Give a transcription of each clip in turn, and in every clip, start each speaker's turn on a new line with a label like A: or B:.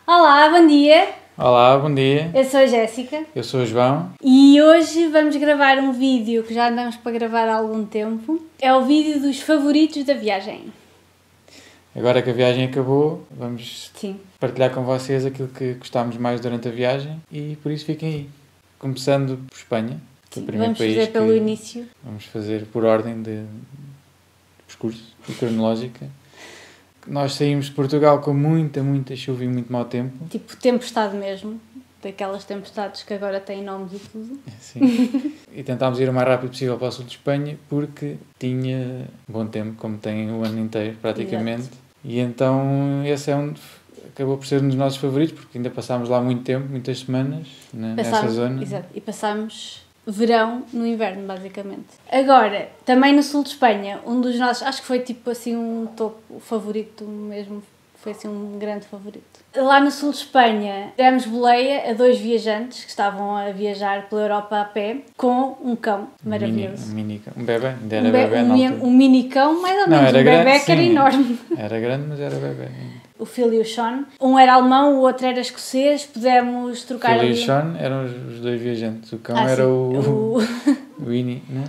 A: Olá, bom dia.
B: Olá, bom dia.
A: Eu sou a Jéssica
B: Eu sou o João.
A: e hoje vamos gravar um vídeo que já andamos para gravar há algum tempo. É o vídeo dos favoritos da viagem.
B: Agora que a viagem acabou, vamos
A: Sim.
B: partilhar com vocês aquilo que gostámos mais durante a viagem e por isso fiquem aí. Começando por Espanha, que é o primeiro
A: Vamos
B: país
A: fazer pelo
B: que
A: início.
B: vamos fazer por ordem de percurso e cronológica. Nós saímos de Portugal com muita chuva e muito mau tempo.
A: Tipo tempestade mesmo. Daquelas tempestades que agora têm nomes e tudo.
B: Sim. E tentámos ir o mais rápido possível para o sul de Espanha porque tinha bom tempo, como tem o ano inteiro praticamente.
A: Exato.
B: E então esse acabou por ser um dos nossos favoritos porque ainda passámos lá muito tempo, muitas semanas nessa zona.
A: Exato. E passámos verão no inverno, basicamente. Agora, também no sul de Espanha, um dos nossos, acho que foi tipo assim um topo favorito mesmo, foi assim um grande favorito. Lá no sul de Espanha, demos boleia a 2 viajantes que estavam a viajar pela Europa a pé com um cão maravilhoso.
B: Um bebê, ainda era bebê na altura.
A: Um mini cão, mais ou
B: Não,
A: menos,
B: era
A: um
B: grande,
A: bebê que era
B: sim.
A: enorme.
B: Era grande, mas era bebê.
A: O Phil e o Sean. Um era alemão, o outro era escocês, pudemos trocar
B: Phil e
A: ali...
B: o Sean eram os dois viajantes. O cão era
A: sim,
B: o Winnie, não?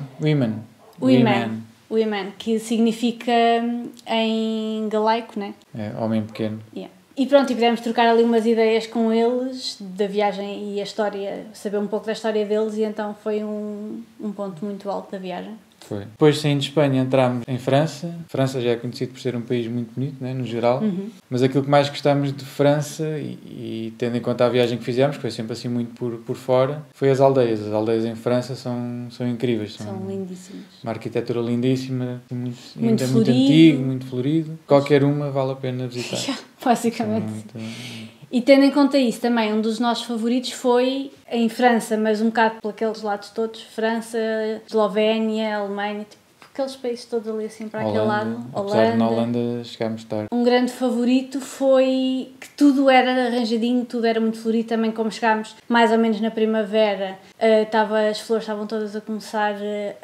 A: Women, que significa em galaico, né?
B: É, homem pequeno.
A: Yeah. E pronto, e pudemos trocar ali umas ideias com eles da viagem e a história, saber um pouco da história deles, e então foi um ponto muito alto da viagem.
B: Foi. Depois, saindo de Espanha, entramos em França. França já é conhecido por ser um país muito bonito, né, no geral. Mas aquilo que mais gostámos de França, e tendo em conta a viagem que fizemos, que foi sempre assim muito por fora, foi as aldeias. As aldeias em França são incríveis.
A: São lindíssimas.
B: Uma arquitetura lindíssima,
A: Muito
B: muito
A: florido.
B: antigo, muito florido. Qualquer uma vale a pena visitar.
A: Basicamente. E tendo em conta isso também, um dos nossos favoritos foi em França, mas um bocado por aqueles lados todos, França, Eslovénia, Alemanha, tipo aqueles países todos ali assim para aquele lado.
B: Apesar de na Holanda chegámos tarde.
A: Um grande favorito foi que tudo era arranjadinho, tudo era muito florido, também como chegámos mais ou menos na primavera, as flores estavam todas a começar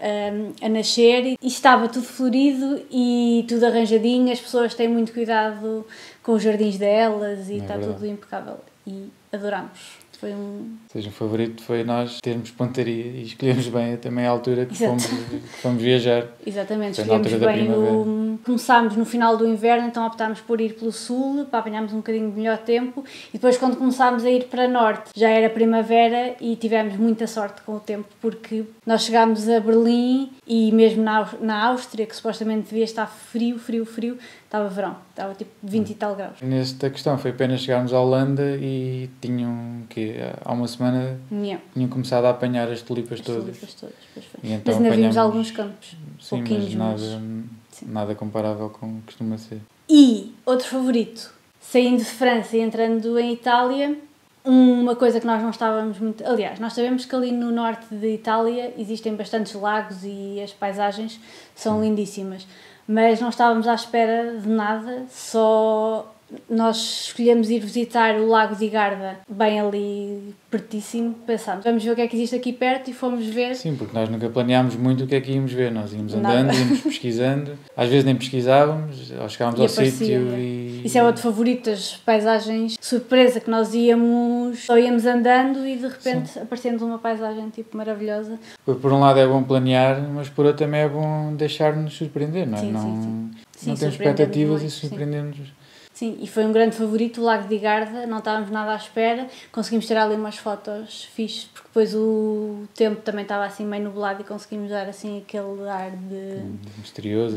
A: a nascer e estava tudo florido e tudo arranjadinho, as pessoas têm muito cuidado com os jardins delas e está tudo impecável e adorámos. Foi
B: Ou seja, o favorito foi nós termos pontaria e escolhemos bem também a altura que fomos viajar.
A: Exatamente, escolhemos bem começámos no final do inverno, então optámos por ir pelo sul para apanharmos um bocadinho de melhor tempo e depois quando começámos a ir para norte já era primavera e tivemos muita sorte com o tempo porque nós chegámos a Berlim e mesmo na Áustria, que supostamente devia estar frio, estava verão, estava tipo 20 e tal graus.
B: Nesta questão foi apenas chegarmos à Holanda e tinham que há uma semana tinham começado a apanhar as tulipas todas. E então
A: mas ainda vimos alguns campos,
B: sim,
A: pouquinhos,
B: mas nada comparável com o que costuma ser.
A: E outro favorito, saindo de França e entrando em Itália, uma coisa que nós não estávamos muito... Aliás, nós sabemos que ali no norte de Itália existem bastantes lagos e as paisagens são lindíssimas, mas não estávamos à espera de nada, só nós escolhemos ir visitar o Lago di Garda, bem ali pertíssimo, pensámos, vamos ver o que é que existe aqui perto e fomos ver.
B: Sim, porque nós nunca planeámos muito o que é que íamos ver, nós íamos andando, íamos pesquisando, às vezes nem pesquisávamos, ou chegávamos ao sítio e...
A: Isso é outro favorito, as paisagens surpresa, que nós só íamos andando e de repente aparecemos uma paisagem tipo maravilhosa.
B: Por um lado é bom planear, mas por outro também é bom deixar-nos surpreender, não é?
A: Sim,
B: não temos expectativas e surpreendemos.
A: Sim, e foi um grande favorito, o Lago di Garda, não estávamos nada à espera, conseguimos tirar ali umas fotos fixes, porque depois o tempo também estava assim meio nublado e conseguimos dar assim aquele ar de...
B: misterioso,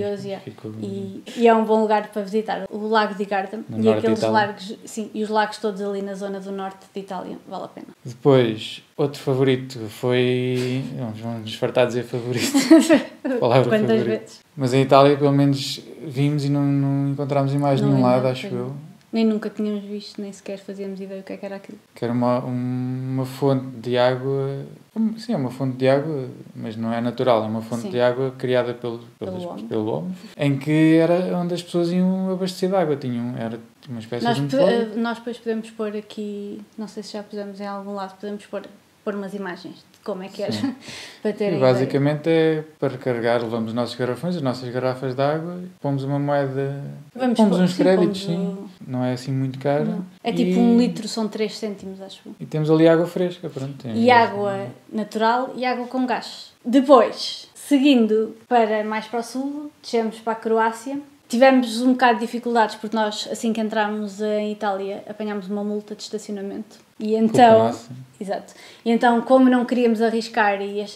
A: e é um bom lugar para visitar, o Lago di Garda e aqueles lagos, e os lagos todos ali na zona do norte de Itália, vale a pena.
B: Depois, outro favorito foi... Vamos nos fartar de dizer favorito. Palavra
A: Quantas
B: favorito.
A: vezes?
B: Mas em Itália, pelo menos, vimos e não encontramos em mais nenhum lado, acho eu.
A: Nem nunca tínhamos visto, nem sequer fazíamos ideia do que era aquilo.
B: Que era uma fonte de água... Sim, é uma fonte de água, mas não é natural. É uma fonte de água criada pelo homem. Em que era onde as pessoas iam abastecer de água. Era uma espécie de...
A: Nós depois podemos pôr aqui... Não sei se já pusemos em algum lado. Podemos pôr pôr umas imagens de como é que era,
B: Sim.
A: para terem
B: E basicamente é para recarregar, levamos os nossos garrafões, as nossas garrafas de água, pomos uma moeda, pomos uns créditos, não é assim muito caro.
A: Não. É tipo 1 litro, são 3 cêntimos, acho.
B: E temos ali água fresca, pronto.
A: E água natural e água com gás. Depois, seguindo mais para o sul, descemos para a Croácia. Tivemos um bocado de dificuldades porque nós, assim que entramos em Itália, apanhámos uma multa de estacionamento. E então, exato. E então, como não queríamos arriscar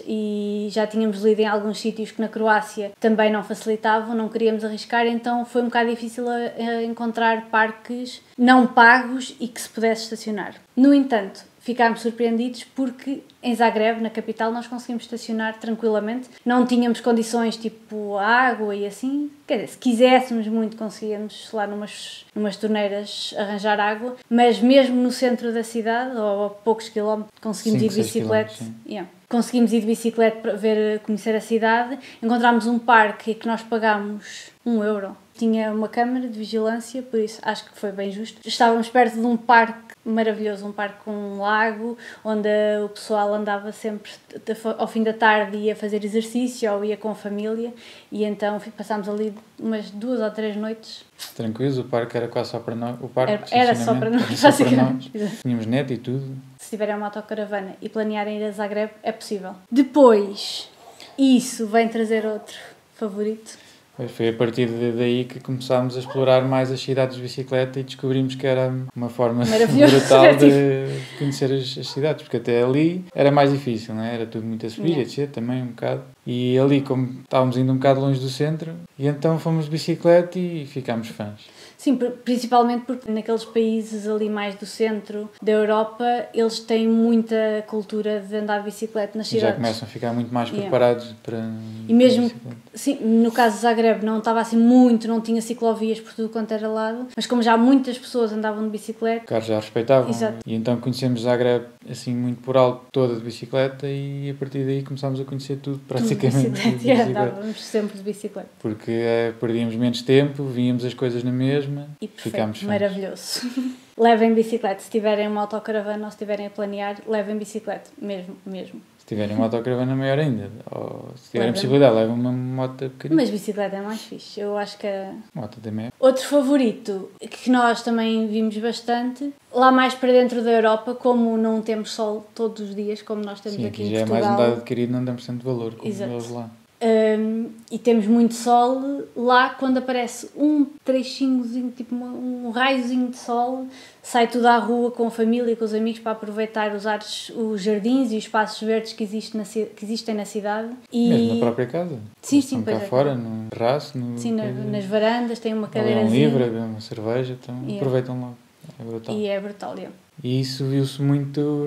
A: e já tínhamos lido em alguns sítios que na Croácia também não facilitavam, não queríamos arriscar, então foi um bocado difícil a encontrar parques não pagos e que se pudesse estacionar. No entanto, ficámos surpreendidos porque em Zagreb, na capital, nós conseguimos estacionar tranquilamente. Não tínhamos condições tipo água e assim. Quer dizer, se quiséssemos muito, conseguíamos lá numas torneiras arranjar água. Mas mesmo no centro da cidade, ou a poucos quilómetros, conseguimos ir de bicicleta. Conseguimos ir de bicicleta para conhecer a cidade. Encontramos um parque que nós pagámos €1. Tinha uma câmara de vigilância, por isso acho que foi bem justo. Estávamos perto de um parque maravilhoso, um parque com um lago, onde o pessoal andava sempre ao fim da tarde, ia fazer exercício ou ia com a família, e então passámos ali umas 2 ou 3 noites.
B: Tranquilos, o parque era quase só para nós. O parque
A: era só para nós, basicamente.
B: Tínhamos net e tudo.
A: Se tiverem uma autocaravana e planearem ir a Zagreb, é possível. Depois, isso vem trazer outro favorito.
B: Foi a partir daí que começámos a explorar mais as cidades de bicicleta e descobrimos que era uma forma brutal de conhecer as cidades, porque até ali era mais difícil, não é? Era tudo muito a subir, etc. Também um bocado. E ali, como estávamos indo um bocado longe do centro, e então fomos de bicicleta e ficámos fãs.
A: Sim, principalmente porque naqueles países ali mais do centro da Europa, eles têm muita cultura de andar de bicicleta nas cidades.
B: Já começam a ficar muito mais preparados para
A: e mesmo, sim, no caso de Zagreb não estava assim muito, não tinha ciclovias por tudo quanto era lado, mas como já muitas pessoas andavam de bicicleta...
B: Claro, já respeitavam.
A: Exato.
B: E então conhecemos Zagreb assim muito por alto, toda de bicicleta, e a partir daí começámos a conhecer tudo praticamente de bicicleta.
A: Andávamos sempre de bicicleta.
B: Porque perdíamos menos tempo, víamos as coisas na mesma
A: e
B: ficámos fãs.
A: Maravilhoso. Levem bicicleta, se tiverem uma autocaravana ou se estiverem a planear, levem bicicleta, mesmo.
B: Se tiverem uma autocaravana, maior ainda. Ou se tiverem possibilidade, levem uma moto pequenina.
A: Mas bicicleta é mais fixe, eu acho que...
B: Moto também.
A: Outro favorito, que nós também vimos bastante, lá mais para dentro da Europa, como não temos sol todos os dias, como nós temos aqui em Portugal.
B: Sim, já é mais um dado adquirido, não damos tanto valor como eles lá.
A: E temos muito sol lá. Quando aparece um trechinhozinho, tipo um raiozinho de sol, sai tudo à rua com a família, com os amigos, para aproveitar os jardins e os espaços verdes que existem na cidade. E...
B: Mesmo na própria casa?
A: Sim,
B: cá fora, no terraço,
A: sim, nas varandas, tem uma cadeirazinha.
B: livre, uma cerveja, então aproveitam logo. É brutal.
A: E é brutal,
B: E isso via-se muito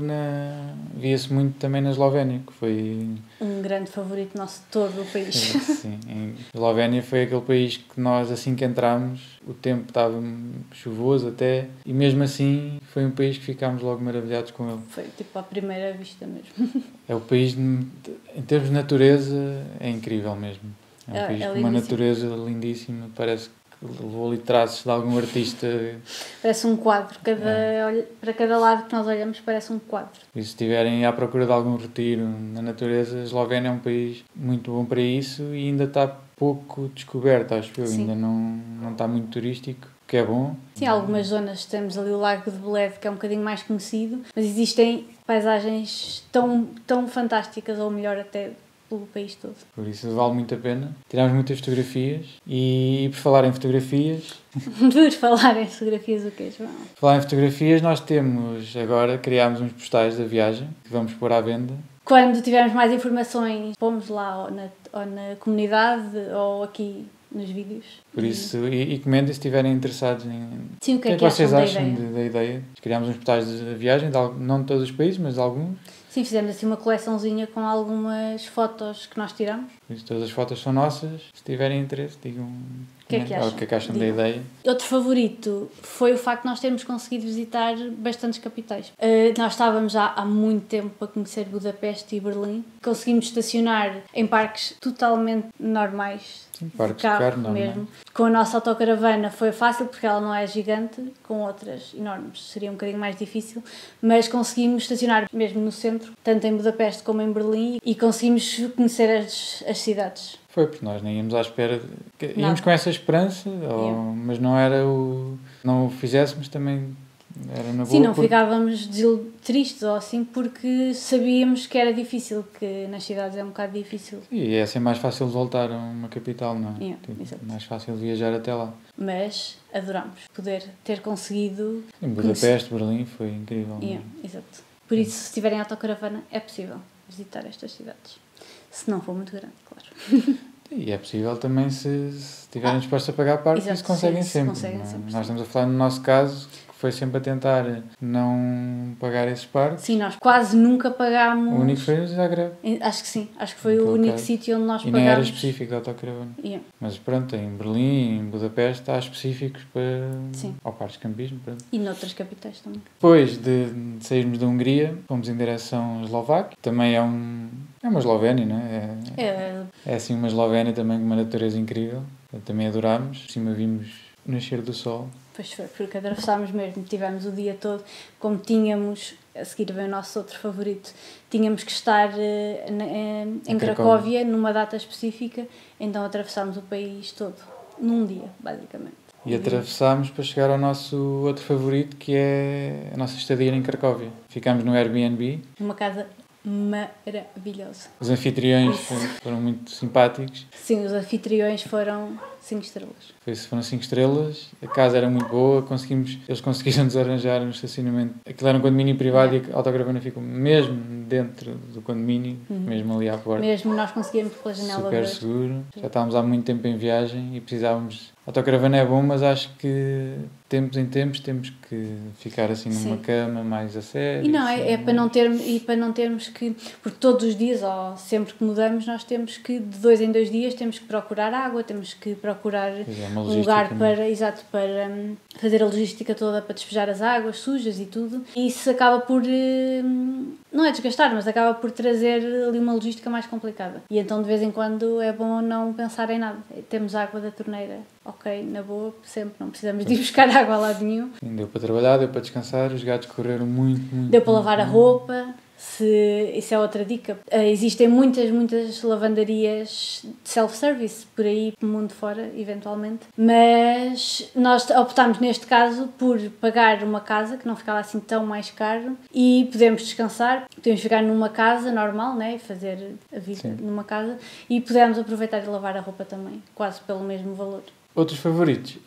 B: também na Eslovénia, que foi...
A: um grande favorito nosso de todo o país.
B: Sim, a Eslovénia foi aquele país que nós, assim que entramos, o tempo estava chuvoso até, e mesmo assim foi um país que ficámos logo maravilhados com ele.
A: Foi tipo à primeira vista mesmo.
B: É o país, em termos de natureza, é incrível mesmo. É um país com uma natureza lindíssima, parece que levou ali traços de algum artista.
A: Parece um quadro, para cada lado que nós olhamos parece um quadro.
B: E se estiverem à procura de algum retiro na natureza, a Eslovénia é um país muito bom para isso e ainda está pouco descoberto, acho eu. Sim. Ainda não está muito turístico, que é bom.
A: Sim, algumas zonas, temos ali o Lago de Bled, que é um bocadinho mais conhecido, mas existem paisagens tão fantásticas, ou melhor até, pelo país todo.
B: Por isso vale muito a pena. Tirámos muitas fotografias e por falar em fotografias...
A: Por falar em fotografias, o quê, João?
B: Por falar em fotografias, nós criámos uns postais da viagem que vamos pôr à venda.
A: Quando tivermos mais informações, pomos lá ou na comunidade ou aqui nos vídeos.
B: Por isso, e comentem se estiverem interessados em...
A: Sim, o que é que
B: vocês acham da ideia. Criámos uns postais da viagem, não de todos os países, mas de alguns.
A: Sim, fizemos assim uma coleçãozinha com algumas fotos que nós tiramos.
B: Todas as fotos são nossas. Se tiverem interesse, digam
A: o que é
B: que acham da ideia.
A: Outro favorito foi o facto de nós termos conseguido visitar bastantes capitais. Nós estávamos já há muito tempo para conhecer Budapeste e Berlim. Conseguimos estacionar em parques totalmente normais.
B: Sim, parques de carro,
A: mesmo. Com a nossa autocaravana foi fácil porque ela não é gigante, com outras enormes seria um bocadinho mais difícil, mas conseguimos estacionar mesmo no centro, tanto em Budapeste como em Berlim, e conseguimos conhecer as cidades.
B: Foi, porque nós nem íamos à espera. Íamos
A: Nada.
B: com essa esperança, mas não era o. Não o fizéssemos também. Era na boa.
A: Sim, não ficávamos tristes ou assim, porque sabíamos que era difícil, que nas cidades é um bocado difícil.
B: E é assim mais fácil voltar a uma capital, não é?
A: Exato.
B: Mais fácil viajar até lá.
A: Mas adorámos poder ter conseguido.
B: Em Budapeste, Berlim, foi incrível.
A: Exato. Por isso, se tiverem autocaravana, é possível visitar estas cidades. Se não for muito grande, claro.
B: E é possível também se estiverem dispostos a pagar parte,
A: exato,
B: isso conseguem
A: sim,
B: sempre.
A: conseguem sempre.
B: Nós estamos a falar no nosso caso, que foi sempre a tentar não pagar esses parques.
A: Sim, nós quase nunca pagámos.
B: O único foi o Zagreb.
A: Acho que sim, acho que foi o único sítio onde nós pagámos.
B: E nem era específico da autocaravana. Mas pronto, em Berlim, em Budapeste, há específicos para ao parque de campismo. Pronto.
A: E noutras capitais também.
B: Depois de sairmos da Hungria, fomos em direção à Eslováquia. Também é uma Eslovénia, não é? É assim uma Eslovénia também com uma natureza incrível. Também adorámos. Por cima vimos o nascer do sol.
A: Pois foi, porque atravessámos mesmo, tivemos o dia todo, como tínhamos, a seguir vem o nosso outro favorito, tínhamos que estar em Cracóvia numa data específica, então atravessámos o país todo, num dia, basicamente.
B: E atravessámos para chegar ao nosso outro favorito, que é a nossa estadia em Cracóvia. Ficámos no Airbnb.
A: Uma casa maravilhosa.
B: Os anfitriões foram muito simpáticos.
A: Sim, os anfitriões foram 5 estrelas.
B: Foram 5 estrelas, a casa era muito boa, eles conseguiram-nos arranjar um estacionamento. Aquilo era um condomínio privado e a autocaravana ficou mesmo dentro do condomínio, mesmo ali à porta.
A: Mesmo nós conseguimos pela janela.
B: Super seguro. Já estávamos há muito tempo em viagem e precisávamos... A autocaravana é bom, mas acho que tempos em tempos temos que ficar assim numa cama mais a sério.
A: E não, é para não termos que... Porque todos os dias, ou sempre que mudamos, nós temos que, de 2 em 2 dias, temos que procurar água, temos que procurar um lugar para fazer a logística toda, para despejar as águas sujas e tudo. E isso acaba por... não é desgastar, mas acaba por trazer ali uma logística mais complicada. E então, de vez em quando, é bom não pensar em nada. Temos água da torneira, ok, na boa, sempre, não precisamos de ir buscar água a lado nenhum.
B: Sim, deu para trabalhar, deu para descansar, os gatos correram muito.
A: Deu para lavar a roupa. Isso é outra dica. Existem muitas lavandarias de self-service por aí, pelo mundo fora, eventualmente. Mas nós optámos, neste caso, por pagar uma casa, que não ficava assim tão mais caro, e podemos descansar, podemos ficar numa casa normal, né? Fazer a vida numa casa, e podemos aproveitar e lavar a roupa também, quase pelo mesmo valor.
B: Outros favoritos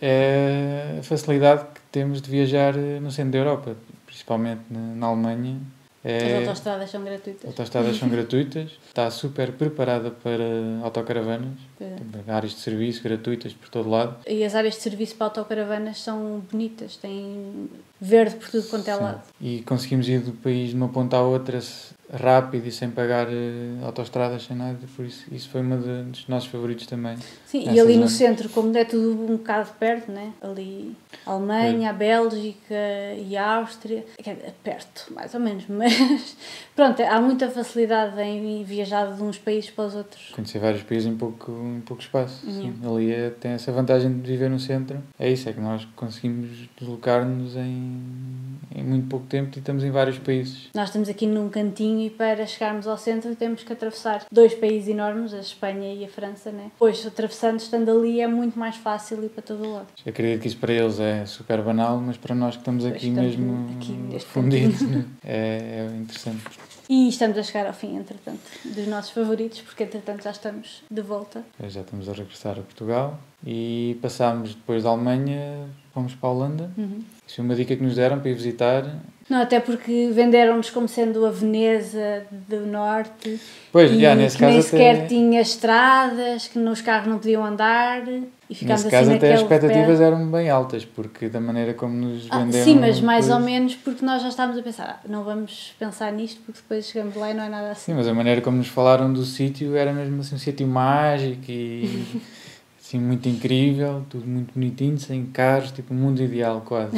B: é a facilidade que temos de viajar no centro da Europa, principalmente na Alemanha.
A: As autoestradas são gratuitas.
B: As autoestradas são gratuitas, está super preparada para autocaravanas, tem áreas de serviço gratuitas por todo lado.
A: E as áreas de serviço para autocaravanas são bonitas, têm verde por tudo quanto é lado.
B: E conseguimos ir do país de uma ponta à outra rápido e sem pagar autoestradas, sem nada, por isso foi dos nossos favoritos também.
A: Sim, e ali no centro, como é tudo um bocado perto, né? Ali a Alemanha, a Bélgica e a Áustria, é perto, mais ou menos, mas pronto, há muita facilidade em viajar de uns países para os outros.
B: Conhecer vários países em pouco espaço. Sim. Ali tem essa vantagem de viver no centro, é isso, é que nós conseguimos deslocar-nos em muito pouco tempo e estamos em vários países.
A: Nós estamos aqui num cantinho e para chegarmos ao centro temos que atravessar 2 países enormes, a Espanha e a França, né? Pois, estando ali é muito mais fácil ir para todo o lado.
B: Eu acredito que isso para eles é super banal, mas para nós que estamos aqui mesmo fundidos, né? É interessante.
A: E estamos a chegar ao fim, entretanto, dos nossos favoritos, porque entretanto já estamos de volta.
B: Já estamos a regressar a Portugal e passámos depois da Alemanha, fomos para a Holanda. Isso foi uma dica que nos deram para ir visitar.
A: Não, até porque venderam-nos como sendo a Veneza do Norte.
B: Pois, nesse caso
A: nem sequer tinha estradas, que os carros não podiam andar. E ficámos
B: nesse caso até as expectativas eram bem altas, porque da maneira como nos venderam...
A: Sim, mas mais ou menos porque nós já estávamos a pensar, não vamos pensar nisto porque depois chegamos lá e não é nada assim.
B: Sim, mas a maneira como nos falaram do sítio era mesmo assim um sítio mágico e assim muito incrível, tudo muito bonitinho, sem carros, tipo um mundo ideal quase.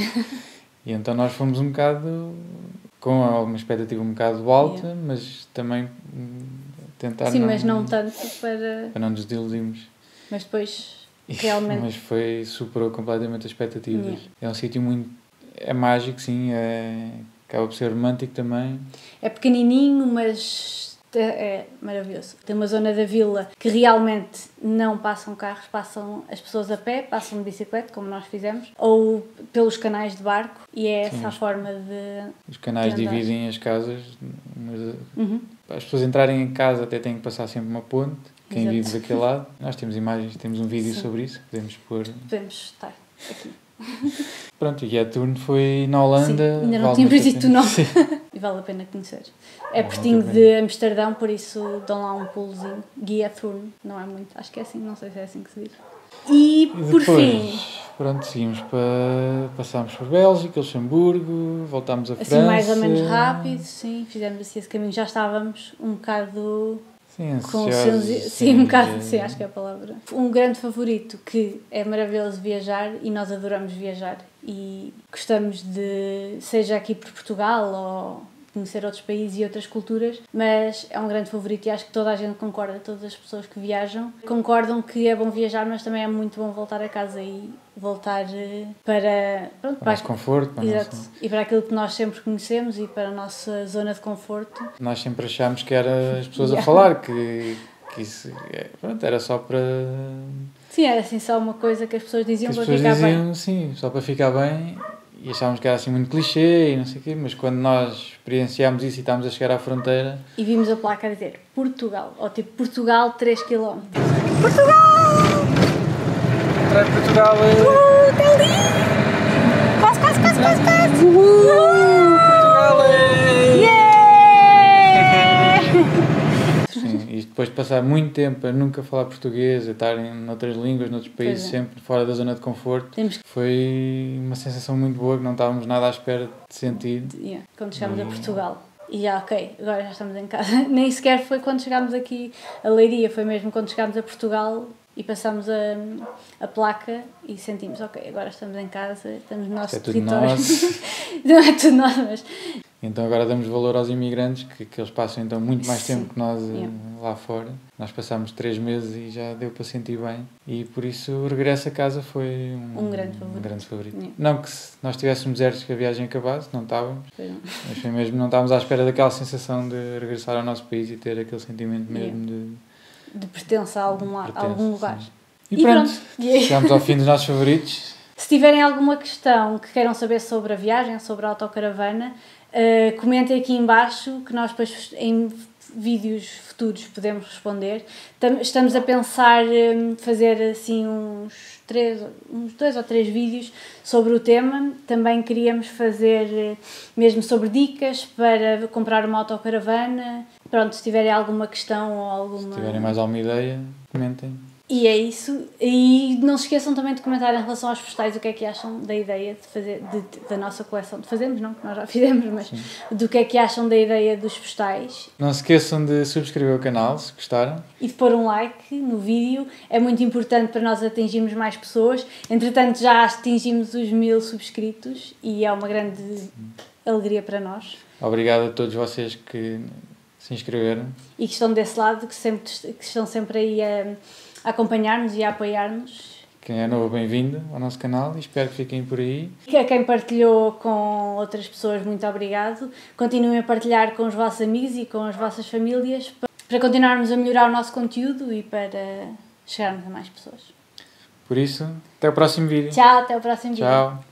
B: E então nós fomos um bocado com uma expectativa um bocado alta, mas também tentar
A: mas não tanto para
B: não nos desiludirmos.
A: Mas depois realmente...
B: Mas superou completamente as expectativas.
A: Yeah.
B: É um sítio muito... É mágico, sim, acaba por ser romântico também.
A: É pequenininho, mas é maravilhoso. Tem uma zona da vila que realmente não passam carros, passam as pessoas a pé, passam de bicicleta, como nós fizemos, ou pelos canais de barco, e é essa a forma de...
B: Os canais dividem as casas. Para as pessoas entrarem em casa até têm que passar sempre uma ponte, quem vive daquele lado. Nós temos imagens, temos um vídeo sobre isso, podemos pôr...
A: Podemos estar aqui.
B: Pronto, e Gjetturn foi na Holanda.
A: Sim, ainda não tínhamos dito o nome. E vale a pena conhecer. É pertinho de Amsterdão, por isso dão lá um pulozinho. Gjetturn, não é muito, acho que é assim, não sei se é assim que se diz. E por fim...
B: Pronto, seguimos passámos por Bélgica, Luxemburgo, voltámos a França.
A: Assim mais ou menos rápido, sim, fizemos assim esse caminho. Já estávamos um bocado...
B: Sim, ansiosos.
A: Sim, um bocado, sim, acho que é a palavra. Um grande favorito que é maravilhoso viajar e nós adoramos viajar e gostamos de, seja aqui por Portugal ou conhecer outros países e outras culturas, mas é um grande favorito e acho que toda a gente concorda, todas as pessoas que viajam concordam que é bom viajar, mas também é muito bom voltar a casa e voltar para... Pronto,
B: para o nosso conforto. Para
A: exato, e para aquilo que nós sempre conhecemos e para a nossa zona de conforto.
B: Nós sempre achámos que era as pessoas a falar, que isso pronto, era só para...
A: Sim, era assim só uma coisa que as pessoas diziam
B: para
A: ficar bem.
B: Sim, só para ficar bem. E achávamos que era assim muito clichê e não sei o quê, mas quando nós experienciámos isso e estávamos a chegar à fronteira...
A: E vimos a placa a dizer Portugal, ou tipo Portugal 3 km. Portugal!
B: Entrar em Portugal é...
A: Está ali! Quase!
B: Portugal é...
A: Yeah!
B: Sim, e depois de passar muito tempo a nunca falar português, a estar em outras línguas, noutros países, sempre fora da zona de conforto, foi uma sensação muito boa que não estávamos nada à espera de sentir.
A: Quando chegámos a Portugal. E ok, agora já estamos em casa. Nem sequer foi quando chegámos aqui a Leiria, foi mesmo quando chegámos a Portugal e passámos a placa e sentimos, ok, agora estamos em casa, estamos no nosso território. Não é tudo nosso, mas...
B: Então agora damos valor aos imigrantes, que eles passam então muito mais tempo que nós lá fora. Nós passámos 3 meses e já deu para sentir bem. E por isso o regresso a casa foi um grande favorito. Não que se nós estivéssemos certos que a viagem acabasse, não estávamos. Mas foi mesmo, não estávamos à espera daquela sensação de regressar ao nosso país e ter aquele sentimento mesmo
A: de pertença a algum lugar.
B: Sim. E pronto, chegámos ao fim dos nossos favoritos.
A: Se tiverem alguma questão que queiram saber sobre a viagem, sobre a autocaravana, comentem aqui em baixo que nós depois em vídeos futuros podemos responder. Estamos a pensar fazer assim uns 2 ou 3 vídeos sobre o tema. Também queríamos fazer mesmo sobre dicas para comprar uma autocaravana. Pronto, se tiverem alguma questão ou alguma...
B: Se tiverem mais alguma ideia, comentem.
A: E é isso. E não se esqueçam também de comentar em relação aos postais o que é que acham da ideia de fazer da nossa coleção. De fazermos, não, que nós já fizemos, mas do que é que acham da ideia dos postais.
B: Não se esqueçam de subscrever o canal, se gostaram.
A: E de pôr um like no vídeo. É muito importante para nós atingirmos mais pessoas. Entretanto, já atingimos os 1000 subscritos e é uma grande alegria para nós.
B: Obrigado a todos vocês que se inscreveram.
A: E que estão desse lado, que estão sempre aí a acompanhar-nos e a apoiar-nos.
B: Quem é novo, bem-vindo ao nosso canal e espero que fiquem por aí.
A: A quem partilhou com outras pessoas, muito obrigado. Continuem a partilhar com os vossos amigos e com as vossas famílias para continuarmos a melhorar o nosso conteúdo e para chegarmos a mais pessoas.
B: Por isso, até o próximo vídeo.
A: Tchau, até o próximo vídeo.
B: Tchau.